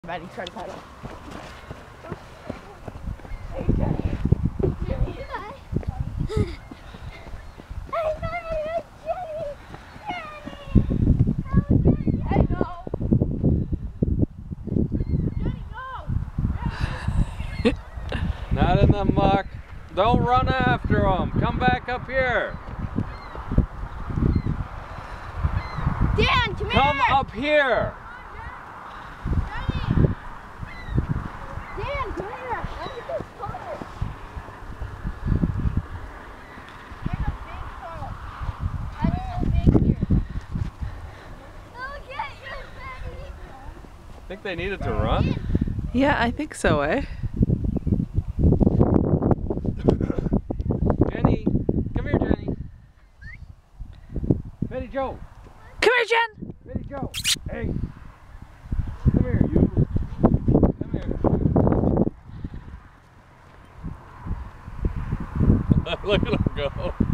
Ready, try to pedal. Not in the muck. Don't run after them. Come back up here. Dan, come here. Come up here. Dan, come here. Look at this color. There's a big hole. That's so big here. Look at your baby. Think they needed to run? Yeah, I think so, eh? Jenny, come here, Jenny. Betty Joe. Come here, Jen. Betty Joe. Hey. Come here, you. Come here. Look at him go.